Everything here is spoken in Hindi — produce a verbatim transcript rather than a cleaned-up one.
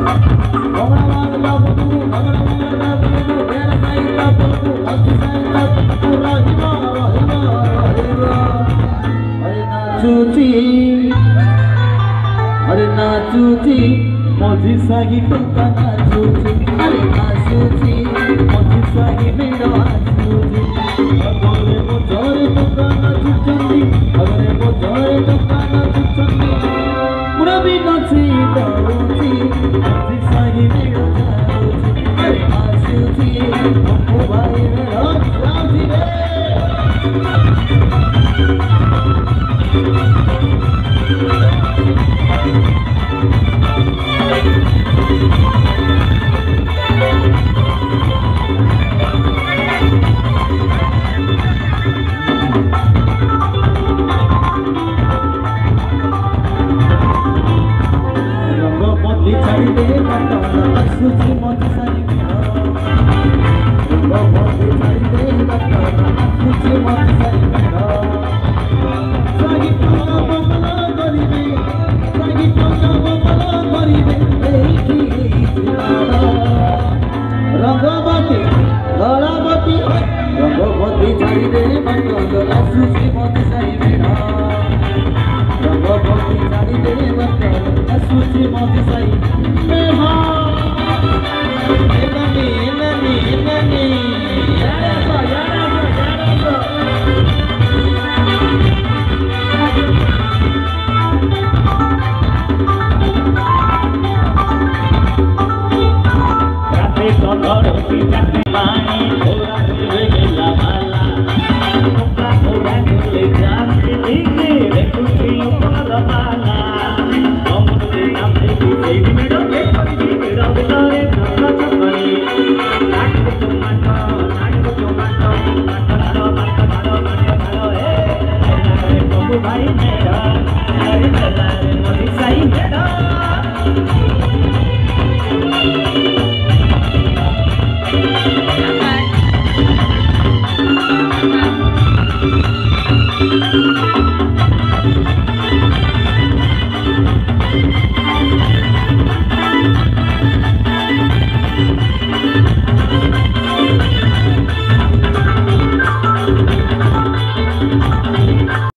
अरे नाचुची मोजी सागी टोका नाचुची अरे नाचुची मोजी सागी मेरा नाचुची अगरे मो जोरे टोका नाचुचंदी अगरे मो जोरे टोका नाचुचंदी मुरा भी नाची दाऊची मोजी सागी मेरा नाचुची अरे नाचुची मो भाई मेरा नाचुची रे Thank you.